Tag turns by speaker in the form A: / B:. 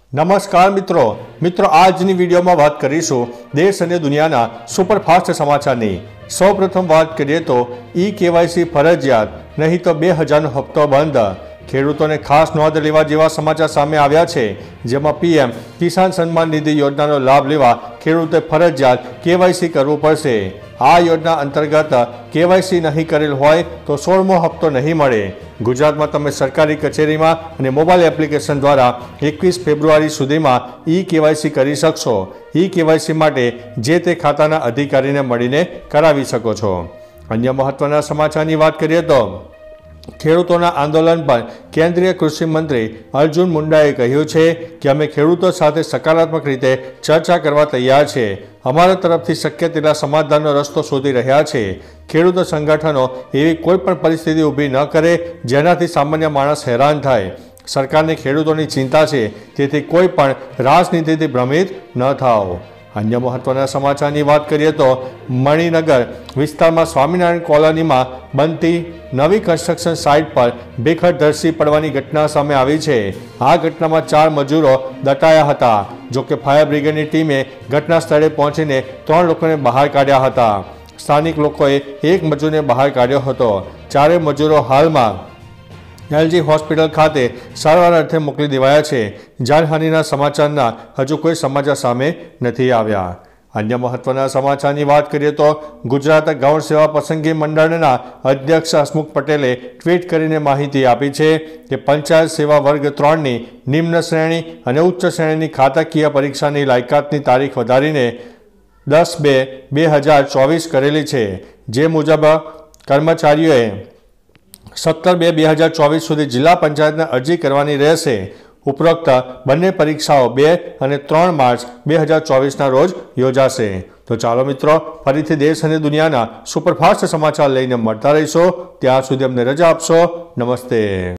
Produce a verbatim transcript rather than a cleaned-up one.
A: नमस्कार मित्रों मित्रों આજની વિડીયોમાં વાત કરીશું દેશ અને દુનિયાના સુપરફાસ્ટ સમાચારની। સૌપ્રથમ વાત કરીએ તો ઈ કેવાયસી ફરજિયાત, નહીં તો બે હજાર નો હપ્તો બંધ। ખેડૂતોને ખાસ નોંધ લેવા જેવા સમાચાર સામે આવ્યા છે, જેમાં પીએમ કિસાન સન્માન નિધિ યોજનાનો લાભ લેવા ખેડૂતે ફરજિયાત કેવાયસી કરવું પડશે। આ યોજના અંતર્ગત કેવાયસી નહીં કરેલ હોય તો સોળમો હપ્તો નહીં મળે। ગુજરાતમાં તમે સરકારી કચેરીમાં અને મોબાઈલ એપ્લિકેશન દ્વારા એકવીસ ફેબ્રુઆરી સુધીમાં ઈ કેવાયસી કરી શકશો। ઈ કેવાયસી માટે જે તે ખાતાના અધિકારીને મળીને કરાવી શકો છો। અન્ય મહત્વના સમાચારની વાત કરીએ તો ખેડૂતોના આંદોલન પર કેન્દ્રીય કૃષિ મંત્રી અર્જુન મુંડાએ કહ્યું છે કે અમે ખેડૂતો સાથે સકારાત્મક રીતે ચર્ચા કરવા તૈયાર છે। અમારા તરફથી શક્ય તેટલા સમાધાનનો રસ્તો શોધી રહ્યા છે। ખેડૂતો સંગઠનો એવી કોઈ પણ પરિસ્થિતિ ઊભી ન કરે જેનાથી સામાન્ય માણસ હેરાન થાય। સરકારને ખેડૂતોની ચિંતા છે, તેથી કોઈ પણ રાજનીતિથી ભ્રમિત ન થાઓ। અન્ય મહત્વના સમાચારની વાત કરીએ તો મણિનગર વિસ્તારમાં સ્વામિનારાયણ કોલોનીમાં બનતી નવી કન્સ્ટ્રક્શન સાઇટ પર ભેખડ ધસી પડવાની ઘટના સામે આવી છે। આ ઘટનામાં ચાર મજૂરો દટાયા હતા, જોકે ફાયર બ્રિગેડની ટીમે ઘટના સ્થળે પહોંચીને ત્રણ લોકોને બહાર કાઢ્યા હતા। સ્થાનિક લોકોએ એક મજૂરને બહાર કાઢ્યો હતો। ચારેય મજૂરો હાલમાં એલજી હોસ્પિટલ ખાતે સારવાર અર્થે મોકલી દેવાયા છે। જાનહાનિના સમાચારના હજુ કોઈ સમાચાર સામે નથી આવ્યા। અન્ય મહત્વના સમાચારની વાત કરીએ તો ગુજરાત ગૌણ સેવા પસંદગી મંડળના અધ્યક્ષ હસમુખ પટેલે ટ્વીટ કરીને માહિતી આપી છે કે પંચાયત સેવા વર્ગ ત્રણની નિમ્ન શ્રેણી અને ઉચ્ચ શ્રેણીની ખાતાકીય પરીક્ષાની લાયકાતની તારીખ વધારીને દસ બે બે હજાર ચોવીસ કરેલી છે। જે મુજબ કર્મચારીઓએ સત્તર બે બે હજાર ચોવીસ સુધી જિલ્લા પંચાયતને અરજી કરવાની રહેશે। ઉપરોક્ત બંને પરીક્ષાઓ બે અને ત્રણ માર્ચ બે હજાર ચોવીસના રોજ યોજાશે। તો ચાલો મિત્રો, ફરીથી દેશ અને દુનિયાના સુપરફાસ્ટ સમાચાર લઈને મળતા રહીશો। ત્યાં સુધી અમને રજા આપશો। નમસ્તે।